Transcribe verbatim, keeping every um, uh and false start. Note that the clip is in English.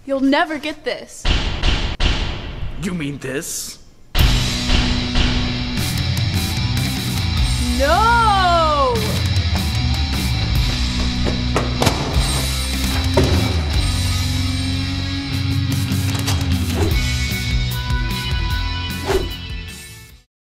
You'll never get this. You mean this? No!